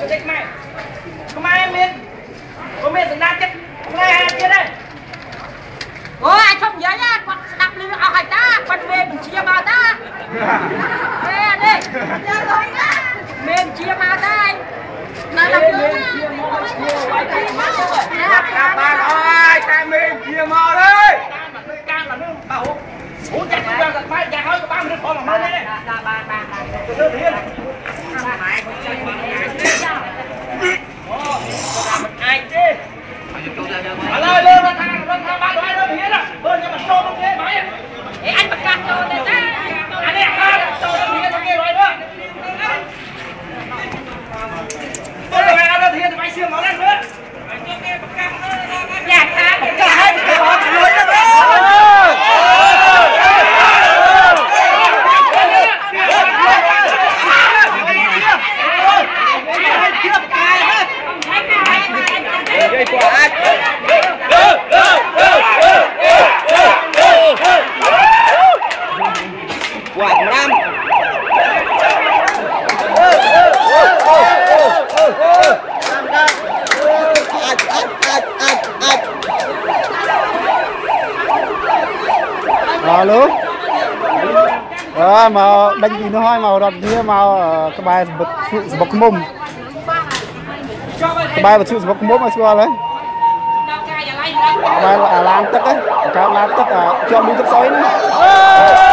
chết mày không ai em miên có miên từng chết ngay hai kia đây ôi anh không nhớ nhá con đập lưng ao hành ta con miên chia bao ta nè đi miên chia bao ta anh nó đập lưng đập ba ơi cái miên chia mò đấy cam là nước bảo uống chặt không ra phải chặt hơi ba mươi con mà lên đây ba từ thiên ai chứ alo lên ra thang ba đôi đôi hiến à bơi cho mà trâu nó kia máy anh bật cắt cho lên đấy anh đi ăn trâu nó kia nó kia rồi nữa tôi là ăn nó thiên thì máy xương nó lên nữa nhà ta bật cắt hết cái họ lưới đó đây quả anh quả năm alo mà đánh gì nó hơi màu đọt kia màu cái bài bọc mồm cái bài bật bọc mồm mà xưa đấy bài là làm tất ấy cái làm tất cho đi tất sói nữa